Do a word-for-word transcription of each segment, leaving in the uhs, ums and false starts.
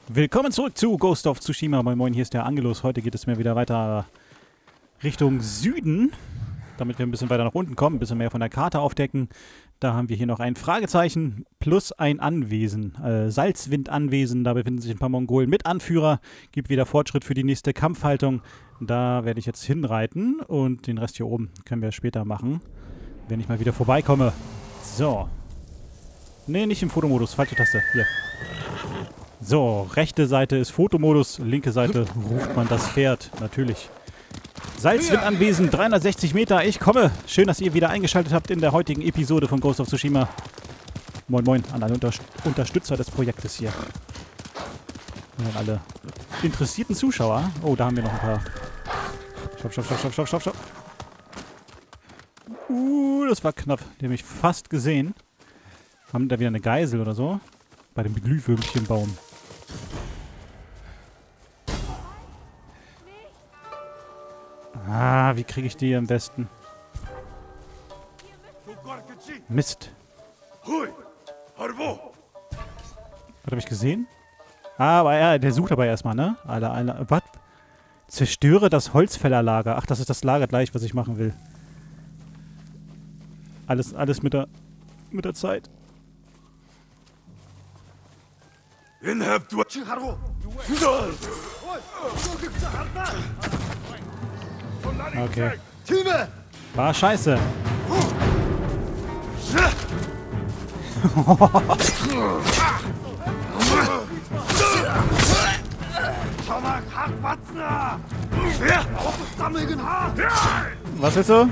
Willkommen zurück zu Ghost of Tsushima. Moin Moin, hier ist der Angelus. Heute geht es mir wieder weiter Richtung Süden, damit wir ein bisschen weiter nach unten kommen, ein bisschen mehr von der Karte aufdecken. Da haben wir hier noch ein Fragezeichen plus ein Anwesen, äh, Salzwindanwesen. Da befinden sich ein paar Mongolen mit Anführer. Gibt wieder Fortschritt für die nächste Kampfhaltung. Da werde ich jetzt hinreiten und den Rest hier oben können wir später machen, wenn ich mal wieder vorbeikomme. So. Ne, nicht im Fotomodus. Falsche Taste. Hier. So, rechte Seite ist Fotomodus, linke Seite ruft man das Pferd, natürlich. Salzwindanwesen, dreihundertsechzig Meter, ich komme. Schön, dass ihr wieder eingeschaltet habt in der heutigen Episode von Ghost of Tsushima. Moin Moin an alle Unter Unterstützer des Projektes hier. Und an alle interessierten Zuschauer. Oh, da haben wir noch ein paar. Stopp, stopp, stopp, stopp, stopp, stopp, stopp. Uh, das war knapp. Die haben mich fast gesehen. Haben da wieder eine Geisel oder so? Bei dem Glühwürmchenbaum. Ah, wie kriege ich die am besten? Mist. Hat er mich gesehen? Ah, aber er, der sucht aber erstmal, ne? Alle, alle, was? Zerstöre das Holzfällerlager. Ach, das ist das Lager gleich, was ich machen will. Alles, alles mit der, mit der Zeit. Okay. War scheiße. Was willst du?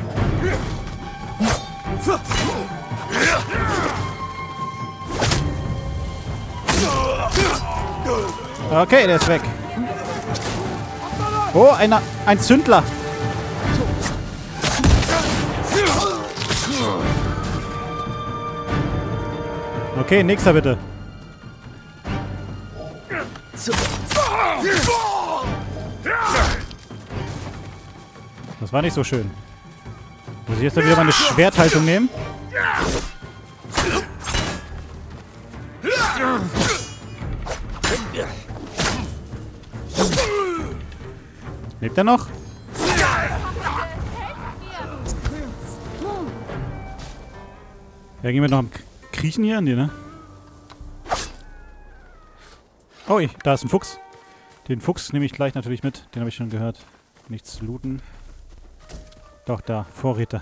Okay, der ist weg. Oh, einer, ein Zündler. Okay, nächster bitte. Das war nicht so schön. Muss ich jetzt wieder meine Schwerthaltung nehmen? Lebt er noch? Ja, gehen wir noch am Kriechen hier? Nee, ne? Oh, ich, da ist ein Fuchs. Den Fuchs nehme ich gleich natürlich mit. Den habe ich schon gehört. Nichts looten. Doch, da. Vorräte.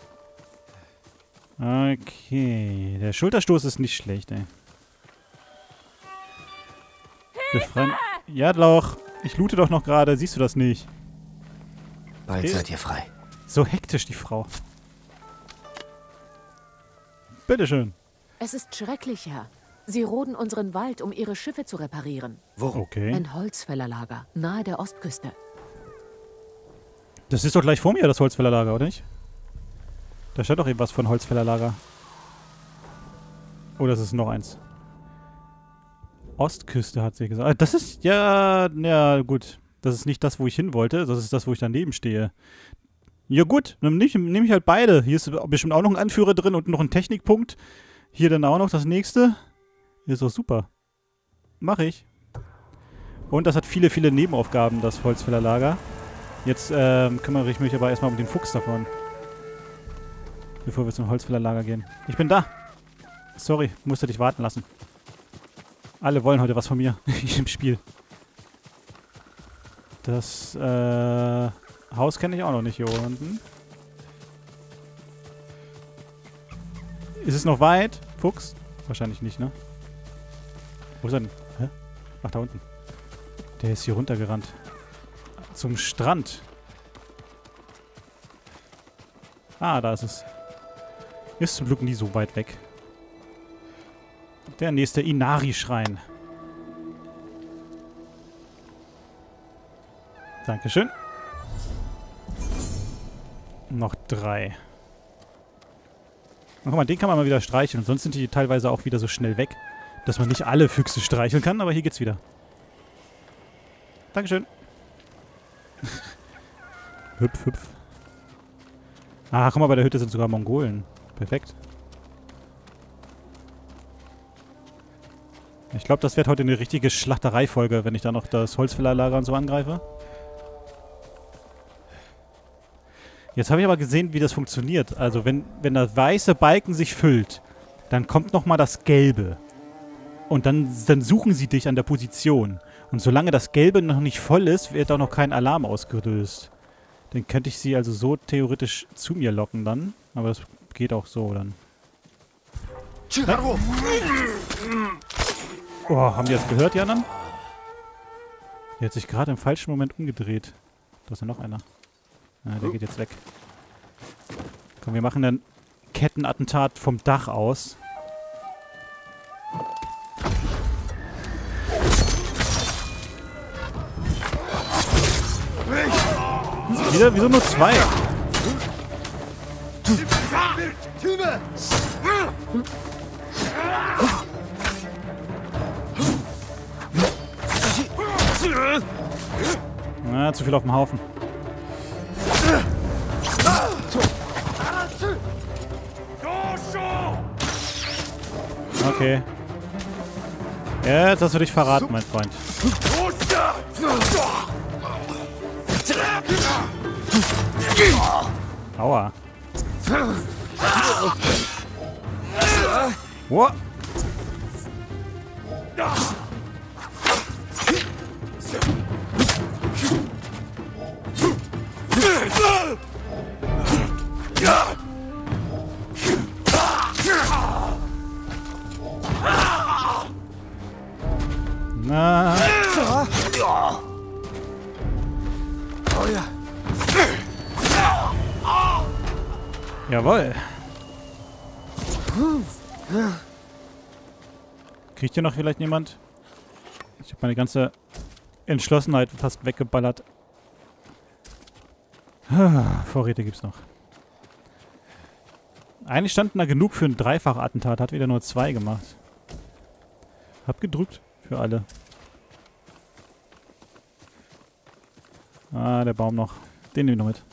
Okay. Der Schulterstoß ist nicht schlecht, ey. Befreien. Ja, Lauch. Ich loote doch noch gerade. Siehst du das nicht? Bald seid ihr frei. So hektisch, die Frau. Bitteschön. Es ist schrecklich, Herr. Sie roden unseren Wald, um ihre Schiffe zu reparieren. Wo? Okay. Ein Holzfällerlager, nahe der Ostküste. Das ist doch gleich vor mir, das Holzfällerlager, oder nicht? Da steht doch eben was von Holzfällerlager. Oh, das ist noch eins. Ostküste, hat sie gesagt. Das ist, ja, ja, gut. Das ist nicht das, wo ich hin wollte. Das ist das, wo ich daneben stehe. Ja gut, dann nehme ich, nehm ich halt beide. Hier ist bestimmt auch noch ein Anführer drin und noch ein Technikpunkt. Hier dann auch noch das nächste. Ist doch super. Mache ich. Und das hat viele, viele Nebenaufgaben, das Holzfällerlager. Jetzt ähm, kümmere ich mich aber erstmal um den Fuchs davon. Bevor wir zum Holzfällerlager gehen. Ich bin da. Sorry, musste dich warten lassen. Alle wollen heute was von mir im Spiel. Das äh, Haus kenne ich auch noch nicht hier unten. Ist es noch weit? Fuchs? Wahrscheinlich nicht, ne? Wo ist er denn? Hä? Ach, da unten. Der ist hier runtergerannt. Zum Strand. Ah, da ist es. Ist zum Glück nie so weit weg. Der nächste Inari-Schrein. Dankeschön. Noch drei. Guck mal, den kann man mal wieder streicheln. Und sonst sind die teilweise auch wieder so schnell weg, dass man nicht alle Füchse streicheln kann. Aber hier geht's wieder. Dankeschön. Hüpf, hüpf. Ah, guck mal, bei der Hütte sind sogar Mongolen. Perfekt. Ich glaube, das wird heute eine richtige Schlachtereifolge, wenn ich da noch das Holzfällerlager und so angreife. Jetzt habe ich aber gesehen, wie das funktioniert. Also wenn, wenn der weiße Balken sich füllt, dann kommt nochmal das Gelbe. Und dann, dann suchen sie dich an der Position. Und solange das Gelbe noch nicht voll ist, wird auch noch kein Alarm ausgelöst. Dann könnte ich sie also so theoretisch zu mir locken dann. Aber das geht auch so dann. Oh, haben die das gehört, die anderen? Der hat sich gerade im falschen Moment umgedreht. Da ist ja noch einer. Ah, der geht jetzt weg. Komm, wir machen ein Kettenattentat vom Dach aus. Wieder? Wieso nur zwei? Na, zu viel auf dem Haufen. Okay. Jetzt hast du dich verraten, mein Freund. Aua. What? Na. Jawohl. Kriegt hier noch vielleicht jemand? Ich habe meine ganze Entschlossenheit fast weggeballert. Vorräte gibt's noch. Eigentlich standen da genug für ein Dreifach-Attentat. Hat wieder nur zwei gemacht. Hab gedrückt für alle. Ah, der Baum noch. Den nehme ich noch mit.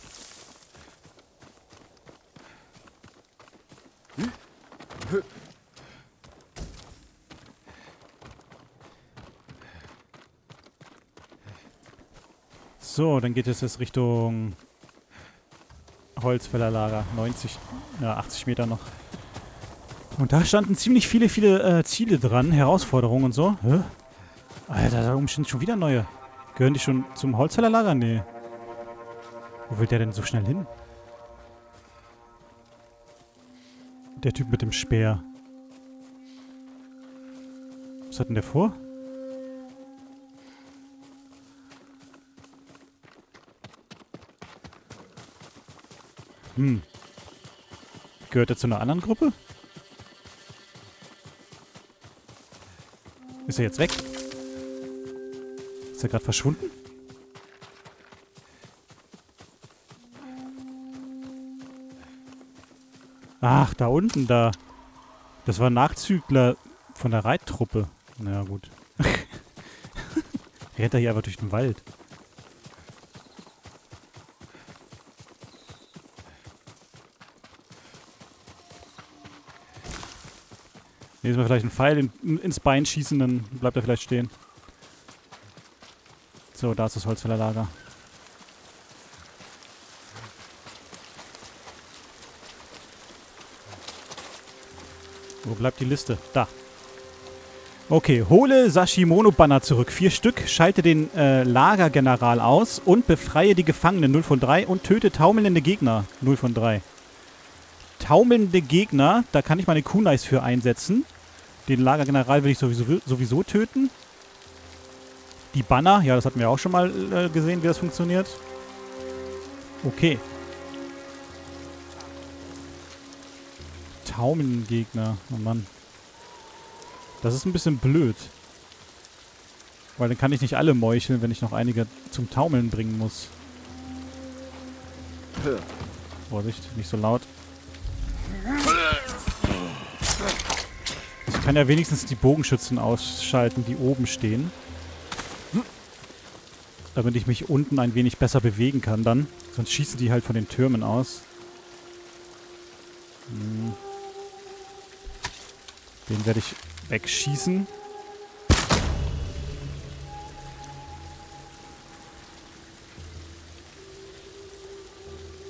So, dann geht es jetzt Richtung Holzfällerlager. neunzig, ja, achtzig Meter noch. Und da standen ziemlich viele, viele äh, Ziele dran, Herausforderungen und so. Hä? Alter, da oben sind schon wieder neue. Gehören die schon zum Holzfällerlager? Nee. Wo will der denn so schnell hin? Der Typ mit dem Speer. Was hat denn der vor? Hm. Gehört er zu einer anderen Gruppe? Ist er jetzt weg? Ist er gerade verschwunden? Ach, da unten, da. Das war Nachzügler von der Reittruppe. Na ja, gut. Rennt er hier einfach durch den Wald. Nächstes Mal vielleicht einen Pfeil in, ins Bein schießen, dann bleibt er vielleicht stehen. So, da ist das Holzfällerlager. Wo bleibt die Liste? Da. Okay, hole Sashimono-Banner zurück. Vier Stück. Schalte den äh, Lagergeneral aus und befreie die Gefangenen. null von drei. Und töte taumelnde Gegner. null von drei. Taumelnde Gegner, da kann ich meine Kunais für einsetzen. Den Lagergeneral will ich sowieso, sowieso töten. Die Banner, ja, das hatten wir auch schon mal äh, gesehen, wie das funktioniert. Okay. Taumelnde Gegner. Oh Mann. Das ist ein bisschen blöd. Weil dann kann ich nicht alle meucheln, wenn ich noch einige zum Taumeln bringen muss. Vorsicht, nicht so laut. Ich kann ja wenigstens die Bogenschützen ausschalten, die oben stehen. Damit ich mich unten ein wenig besser bewegen kann dann. Sonst schießen die halt von den Türmen aus. Hm. Den werde ich wegschießen.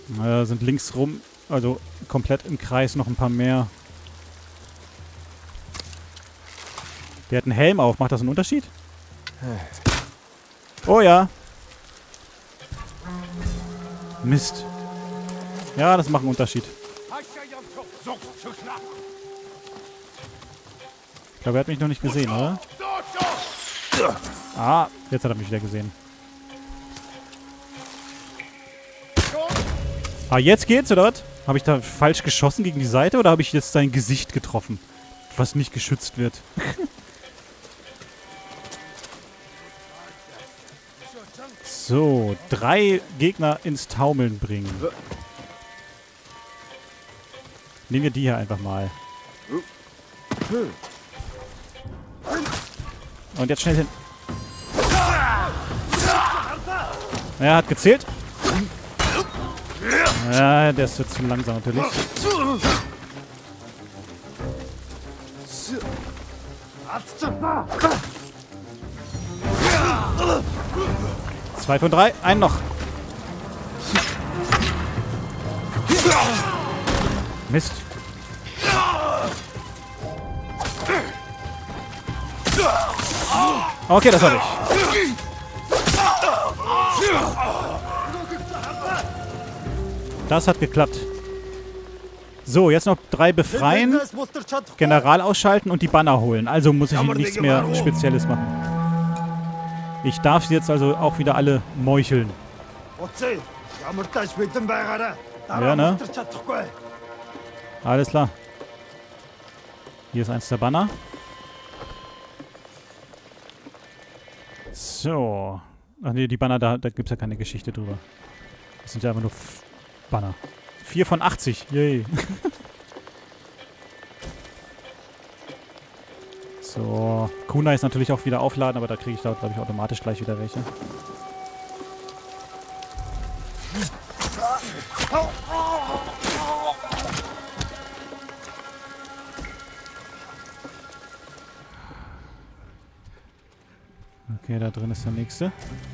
Da sind links rum, also komplett im Kreis noch ein paar mehr. Der hat einen Helm auf. Macht das einen Unterschied? Oh ja. Mist. Ja, das macht einen Unterschied. Ich glaube, er hat mich noch nicht gesehen, oder? Ah, jetzt hat er mich wieder gesehen. Ah, jetzt geht's, oder was? Habe ich da falsch geschossen gegen die Seite oder habe ich jetzt sein Gesicht getroffen? Was nicht geschützt wird. So, drei Gegner ins Taumeln bringen. Nehmen wir die hier einfach mal. Und jetzt schnell hin. Er hat gezählt. Ja, der ist jetzt zu langsam natürlich. Zwei von drei. Einen noch. Mist. Okay, das habe ich. Das hat geklappt. So, jetzt noch drei befreien, General ausschalten und die Banner holen. Also muss ich nichts mehr Spezielles machen. Ich darf sie jetzt also auch wieder alle meucheln. Ja, ne? Alles klar. Hier ist eins der Banner. So. Ach ne, die Banner, da, da gibt es ja keine Geschichte drüber. Das sind ja einfach nur Banner. vier von achtzig. Yay. So. Kuna ist natürlich auch wieder aufladen, aber da kriege ich da, glaube ich, automatisch gleich wieder welche. Okay, da drin ist der nächste.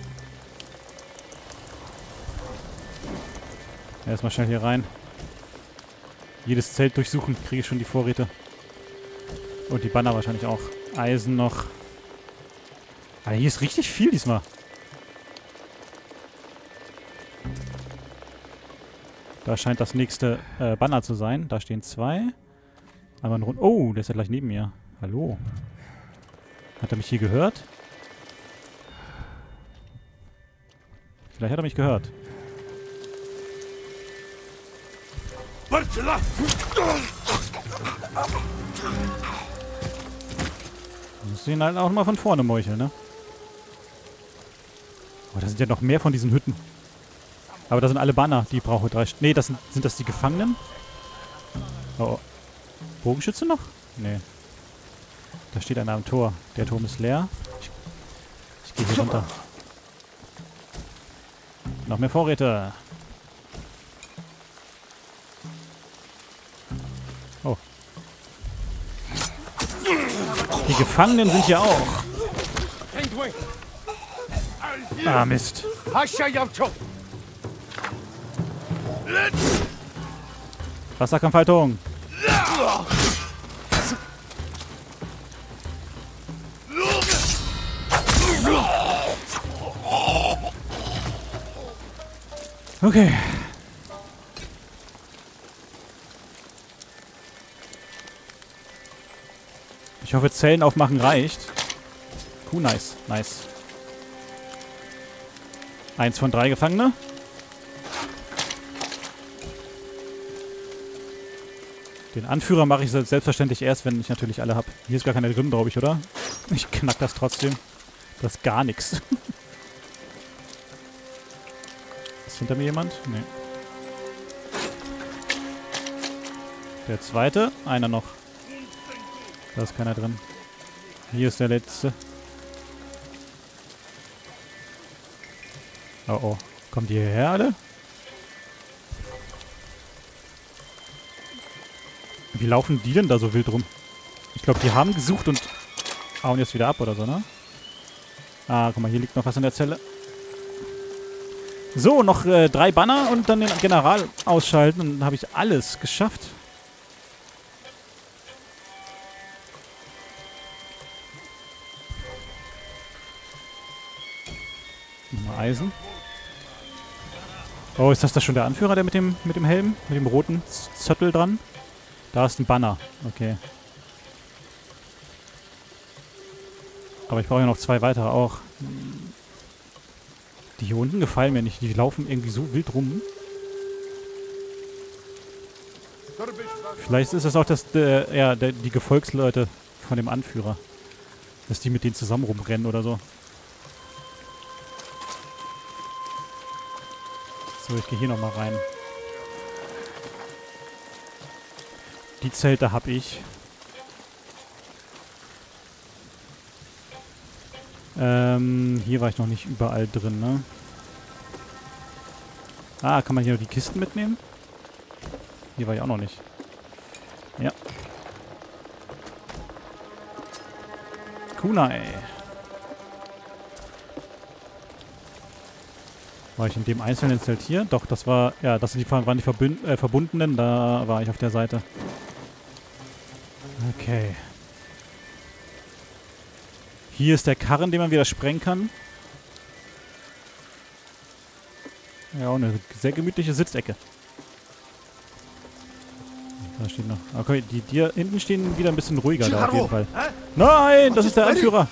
Erstmal schnell hier rein. Jedes Zelt durchsuchen, kriege ich schon die Vorräte. Und die Banner wahrscheinlich auch. Eisen noch. Aber hier ist richtig viel diesmal. Da scheint das nächste äh, Banner zu sein. Da stehen zwei. Aber ein Rund. Oh, der ist ja gleich neben mir. Hallo. Hat er mich hier gehört? Vielleicht hat er mich gehört. Muss ihn halt auch mal von vorne meucheln, ne? Oh, da sind ja noch mehr von diesen Hütten. Aber da sind alle Banner, die brauche drei... Ne, das sind, sind das die Gefangenen? Oh, oh. Bogenschütze noch? Nee. Da steht einer am Tor. Der Turm ist leer. Ich, ich gehe hier runter. Noch mehr Vorräte. Oh. Die Gefangenen sind hier auch. Ah, Mist. Wasserkampfhaltung. Okay. Ich hoffe, Zellen aufmachen reicht. Cool, nice, nice. Eins von drei Gefangene. Den Anführer mache ich selbstverständlich erst, wenn ich natürlich alle habe. Hier ist gar keiner drin, glaube ich, oder? Ich knack das trotzdem. Das ist gar nichts. Ist hinter mir jemand? Nee. Der zweite. Einer noch. Da ist keiner drin. Hier ist der letzte. Oh oh. Kommen die hierher alle? Wie laufen die denn da so wild rum? Ich glaube, die haben gesucht und hauen jetzt wieder ab oder so, ne? Ah, guck mal, hier liegt noch was in der Zelle. So, noch äh, drei Banner und dann den General ausschalten. Und dann habe ich alles geschafft. Nochmal Eisen. Oh, ist das da schon der Anführer, der mit dem, mit dem Helm? Mit dem roten Zöttel dran? Da ist ein Banner. Okay. Aber ich brauche ja noch zwei weitere auch. Die hier unten gefallen mir nicht. Die laufen irgendwie so wild rum. Vielleicht ist es auch das, äh, ja, der, die Gefolgsleute von dem Anführer. Dass die mit denen zusammen rumrennen oder so. So, ich gehe hier nochmal rein. Die Zelte habe ich. Ähm, hier war ich noch nicht überall drin, ne? Ah, kann man hier noch die Kisten mitnehmen? Hier war ich auch noch nicht. Ja. Kunai. War ich in dem einzelnen Zelt hier? Doch, das war... Ja, das sind die, waren die Verbünd, äh, Verbundenen. Da war ich auf der Seite. Okay. Hier ist der Karren, den man wieder sprengen kann. Ja, auch eine sehr gemütliche Sitzecke. Da steht noch... Okay, die, die hier hinten stehen wieder ein bisschen ruhiger da auf jeden Fall. Nein, das ist der Anführer.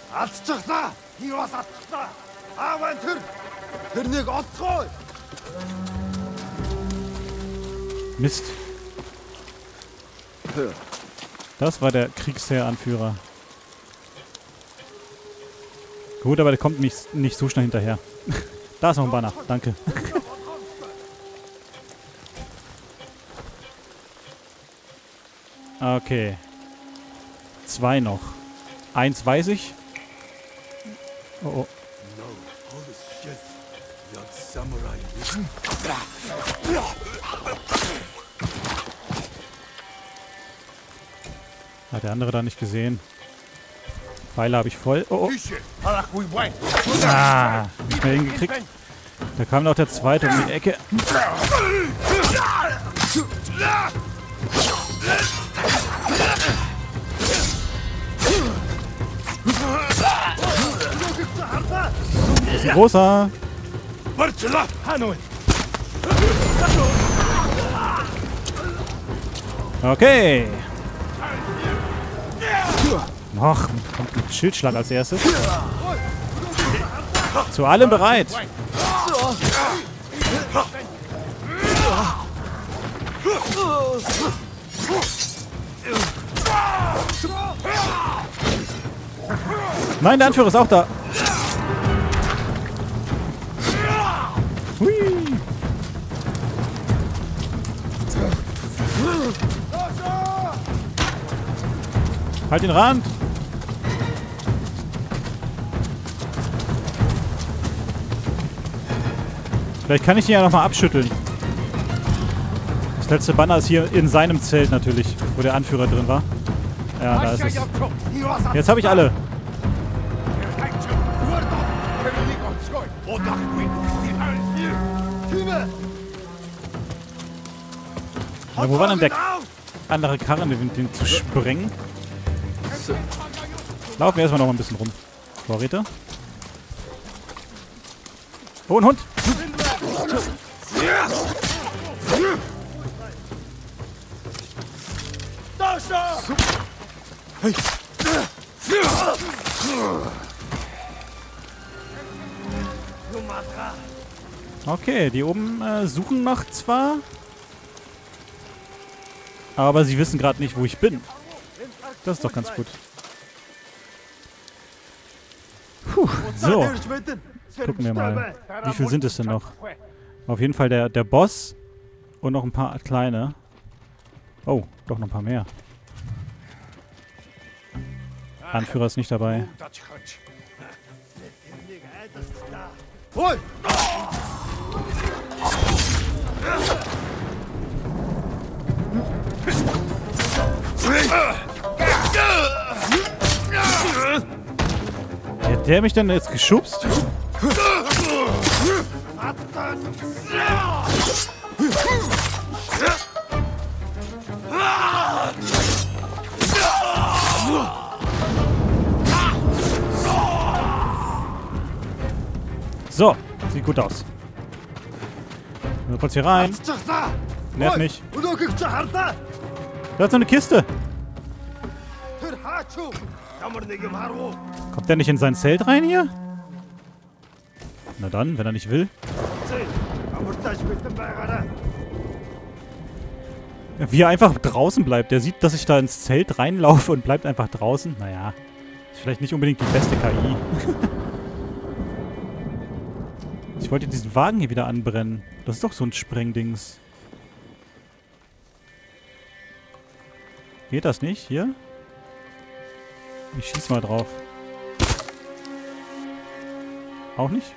Mist. Das war der Kriegsheer-Anführer. Gut, aber der kommt nicht, nicht so schnell hinterher. Da ist noch ein Banner. Danke. Okay. Zwei noch. Eins weiß ich. Oh, oh. Hat der andere da nicht gesehen. Pfeile habe ich voll. Oh, oh. Ah, nicht mehr hingekriegt. Da kam noch der zweite um die Ecke. Das ist ein großer. Okay. Ach, kommt ein Schildschlag als erstes. Zu allem bereit. Nein, der Anführer ist auch da. Hui. Halt den Rand. Vielleicht kann ich ihn ja nochmal abschütteln. Das letzte Banner ist hier in seinem Zelt natürlich, wo der Anführer drin war. Ja, da ist es. Jetzt habe ich alle. Ja, wo war denn der andere Karren, den, den zu sprengen? Laufen wir erstmal noch mal ein bisschen rum. Vorräte. Oh, ein Hund! Okay, die oben äh, suchen noch zwar, aber sie wissen gerade nicht, wo ich bin. Das ist doch ganz gut. Puh, so. Gucken wir mal. Wie viel sind es denn noch? Auf jeden Fall der, der Boss und noch ein paar kleine. Oh, doch noch ein paar mehr. Anführer ist nicht dabei. Hat der mich denn jetzt geschubst? So, sieht gut aus. Nur kurz hier rein. Nerv nicht. Da ist so eine Kiste. Kommt der nicht in sein Zelt rein hier? Na dann, wenn er nicht will. Ja, wie er einfach draußen bleibt. Der sieht, dass ich da ins Zelt reinlaufe und bleibt einfach draußen. Naja, ist vielleicht nicht unbedingt die beste K I. Ich wollte diesen Wagen hier wieder anbrennen. Das ist doch so ein Sprengdings. Geht das nicht? Hier? Ich schieß mal drauf. Auch nicht?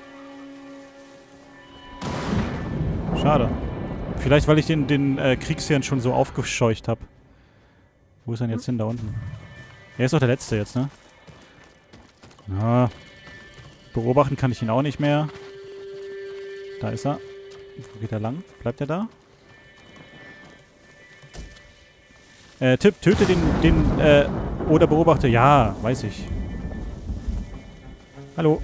Schade. Vielleicht, weil ich den, den äh, Kriegsherrn schon so aufgescheucht habe. Wo ist er denn jetzt hin? Da unten. Er ist doch der Letzte jetzt, ne? Ja. Beobachten kann ich ihn auch nicht mehr. Da ist er. Wo geht er lang? Bleibt er da? Äh, Tipp, töte den, den, äh, oder beobachte. Ja, weiß ich. Hallo.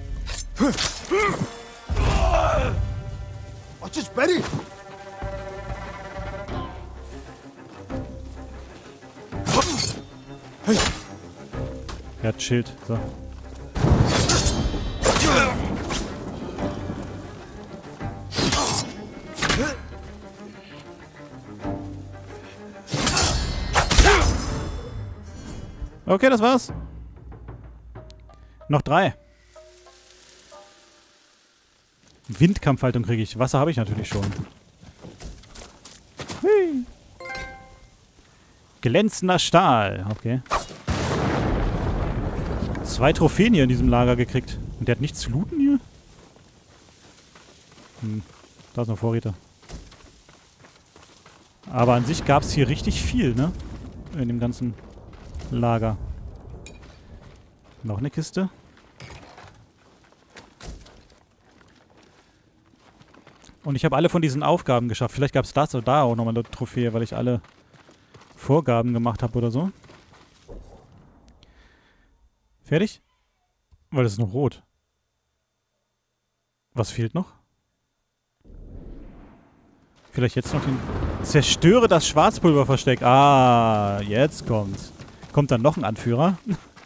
Er hat Schild. So. Okay, das war's. Noch drei. Windkampfhaltung kriege ich. Wasser habe ich natürlich schon. Hui. Glänzender Stahl. Okay. Zwei Trophäen hier in diesem Lager gekriegt. Und der hat nichts zu looten hier? Hm. Da ist noch Vorräte. Aber an sich gab es hier richtig viel, ne? In dem ganzen Lager. Noch eine Kiste. Und ich habe alle von diesen Aufgaben geschafft. Vielleicht gab es das oder da auch nochmal eine Trophäe, weil ich alle Vorgaben gemacht habe oder so. Fertig? Weil das ist noch rot. Was fehlt noch? Vielleicht jetzt noch den... Zerstöre das Schwarzpulverversteck. Ah, jetzt kommt's. Kommt dann noch ein Anführer?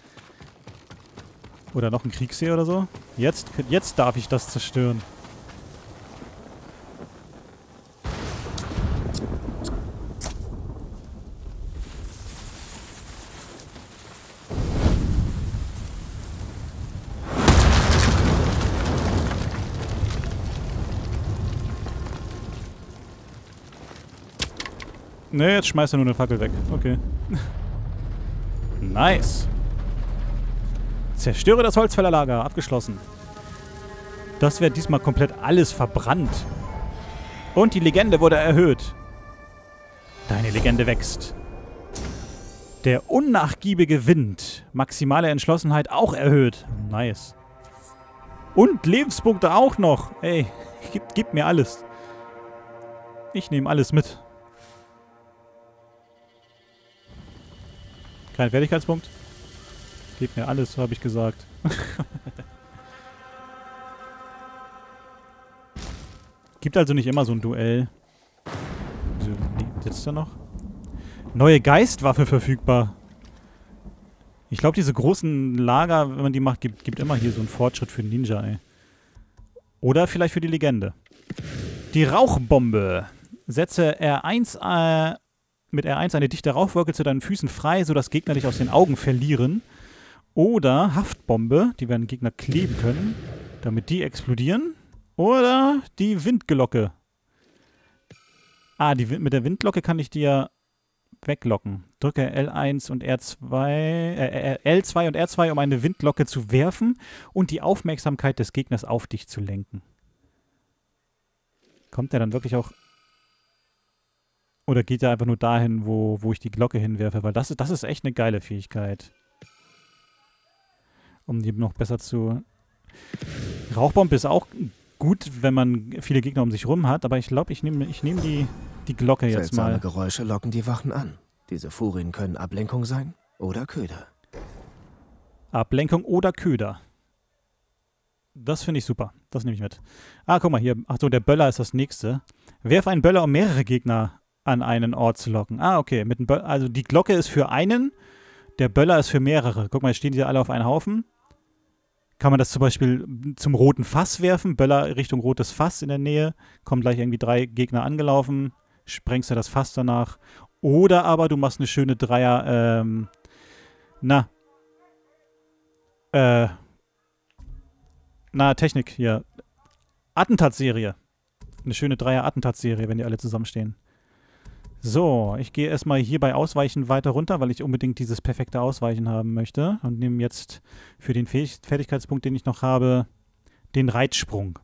Oder noch ein Kriegsheer oder so? Jetzt, jetzt darf ich das zerstören. Ne, jetzt schmeißt er nur eine Fackel weg. Okay. Nice. Zerstöre das Holzfällerlager. Abgeschlossen. Das wird diesmal komplett alles verbrannt. Und die Legende wurde erhöht. Deine Legende wächst. Der unnachgiebige Wind. Maximale Entschlossenheit auch erhöht. Nice. Und Lebenspunkte auch noch. Ey, gib, gib mir alles. Ich nehme alles mit. Kein Fertigkeitspunkt. Gib mir alles, habe ich gesagt. Gibt also nicht immer so ein Duell. Wieso liegt jetzt da noch? Neue Geistwaffe verfügbar. Ich glaube, diese großen Lager, wenn man die macht, gibt, gibt immer hier so einen Fortschritt für den Ninja, ey. Oder vielleicht für die Legende. Die Rauchbombe. Setze R eins äh, mit R eins eine dichte Rauchwolke zu deinen Füßen frei, sodass Gegner dich aus den Augen verlieren. Oder Haftbombe, die werden Gegner kleben können, damit die explodieren. Oder die Windglocke. Ah, die, mit der Windglocke kann ich die ja weglocken. Drücke L eins und R zwei, äh, L zwei und R zwei, um eine Windglocke zu werfen und die Aufmerksamkeit des Gegners auf dich zu lenken. Kommt der dann wirklich auch... Oder geht er einfach nur dahin, wo, wo ich die Glocke hinwerfe? Weil das, das ist echt eine geile Fähigkeit. Um die noch besser zu... Rauchbombe ist auch gut, wenn man viele Gegner um sich rum hat, aber ich glaube, ich nehme ich nehm die, die Glocke jetzt Seltsame mal. Geräusche locken die Wachen an. Diese Furien können Ablenkung sein oder Köder. Ablenkung oder Köder. Das finde ich super. Das nehme ich mit. Ah, guck mal hier. Achso, der Böller ist das nächste. Werf einen Böller, um mehrere Gegner an einen Ort zu locken. Ah, okay. Mit dem Böller, also die Glocke ist für einen, der Böller ist für mehrere. Guck mal, jetzt stehen die alle auf einen Haufen. Kann man das zum Beispiel zum roten Fass werfen? Böller Richtung rotes Fass in der Nähe. Kommen gleich irgendwie drei Gegner angelaufen. Sprengst du das Fass danach. Oder aber du machst eine schöne Dreier, ähm, na, äh, na, Technik hier. Attentatsserie. Eine schöne Dreier-Attentatsserie, wenn die alle zusammenstehen. So, ich gehe erstmal hier bei Ausweichen weiter runter, weil ich unbedingt dieses perfekte Ausweichen haben möchte. Und nehme jetzt für den Fähig- Fertigkeitspunkt, den ich noch habe, den Reitsprung.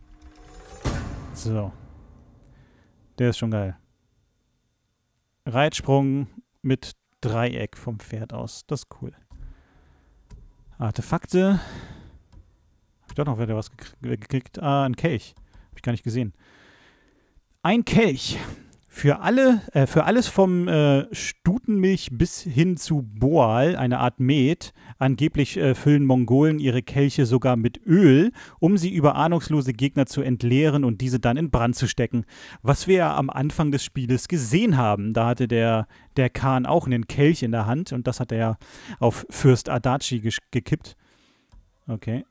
So. Der ist schon geil. Reitsprung mit Dreieck vom Pferd aus. Das ist cool. Artefakte. Hab ich doch noch wieder was gekriegt. Ah, ein Kelch. Hab ich gar nicht gesehen. Ein Kelch. Für, alle, äh, für alles vom äh, Stutenmilch bis hin zu Boal, eine Art Met. Angeblich äh, füllen Mongolen ihre Kelche sogar mit Öl, um sie über ahnungslose Gegner zu entleeren und diese dann in Brand zu stecken. Was wir ja am Anfang des Spieles gesehen haben. Da hatte der, der Khan auch einen Kelch in der Hand und das hat er ja auf Fürst Adachi ge gekippt. Okay.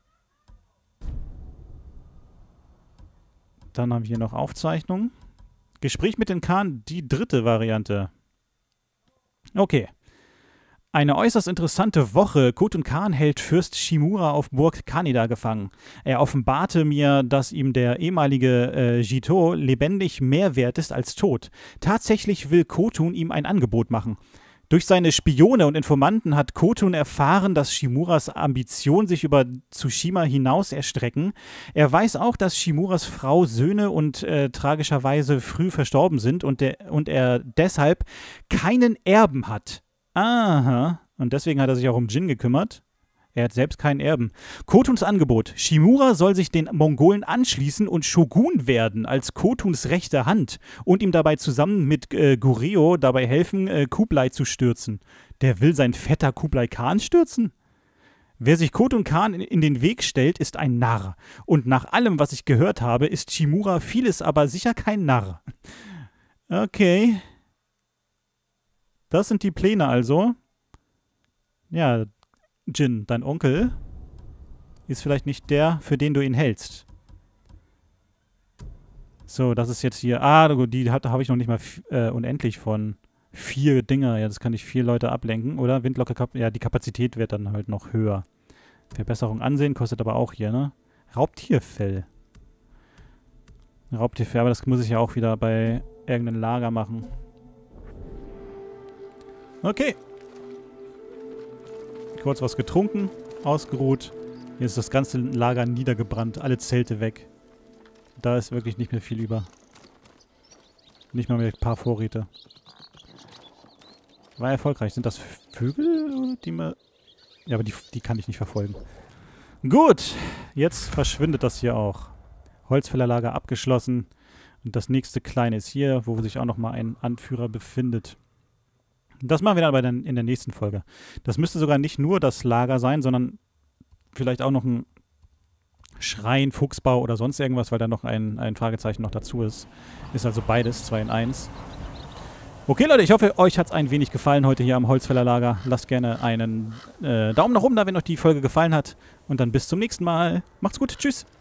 Dann haben wir hier noch Aufzeichnungen. Gespräch mit dem Khan, die dritte Variante. Okay. Eine äußerst interessante Woche. Khotun Khan hält Fürst Shimura auf Burg Kaneda gefangen. Er offenbarte mir, dass ihm der ehemalige äh, Jito lebendig mehr wert ist als tot. Tatsächlich will Khotun ihm ein Angebot machen. Durch seine Spione und Informanten hat Khotun erfahren, dass Shimuras Ambitionen sich über Tsushima hinaus erstrecken. Er weiß auch, dass Shimuras Frau, Söhne und äh, tragischerweise früh verstorben sind und, der, und er deshalb keinen Erben hat. Aha. Und deswegen hat er sich auch um Jin gekümmert. Er hat selbst keinen Erben. Khotuns Angebot. Shimura soll sich den Mongolen anschließen und Shogun werden als Khotuns rechte Hand und ihm dabei zusammen mit äh, Gureo dabei helfen, äh, Kublai zu stürzen. Der will sein fetter Kublai Khan stürzen? Wer sich Khotun Khan in, in den Weg stellt, ist ein Narr. Und nach allem, was ich gehört habe, ist Shimura vieles, aber sicher kein Narr. Okay. Das sind die Pläne also. Ja, Jin, dein Onkel, ist vielleicht nicht der, für den du ihn hältst. So, das ist jetzt hier... Ah, die habe ich noch nicht mal äh, unendlich von. Vier Dinger. Ja, das kann ich vier Leute ablenken, oder? Windlocke, ja, die Kapazität wird dann halt noch höher. Verbesserung ansehen kostet aber auch hier, ne? Raubtierfell. Raubtierfell, aber das muss ich ja auch wieder bei irgendeinem Lager machen. Okay. Kurz was getrunken, ausgeruht. Hier ist das ganze Lager niedergebrannt, alle Zelte weg. Da ist wirklich nicht mehr viel über. Nicht mal mehr ein paar Vorräte. War erfolgreich. Sind das Vögel, die mir... Ja, aber die, die kann ich nicht verfolgen. Gut, jetzt verschwindet das hier auch. Holzfällerlager abgeschlossen. Und das nächste kleine ist hier, wo sich auch nochmal ein Anführer befindet. Das machen wir dann aber dann in der nächsten Folge. Das müsste sogar nicht nur das Lager sein, sondern vielleicht auch noch ein Schrein, Fuchsbau oder sonst irgendwas, weil da noch ein, ein Fragezeichen noch dazu ist. Ist also beides, zwei in eins. Okay, Leute, ich hoffe, euch hat es ein wenig gefallen heute hier am Holzfällerlager. Lasst gerne einen äh, Daumen nach oben da, wenn euch die Folge gefallen hat. Und dann bis zum nächsten Mal. Macht's gut. Tschüss.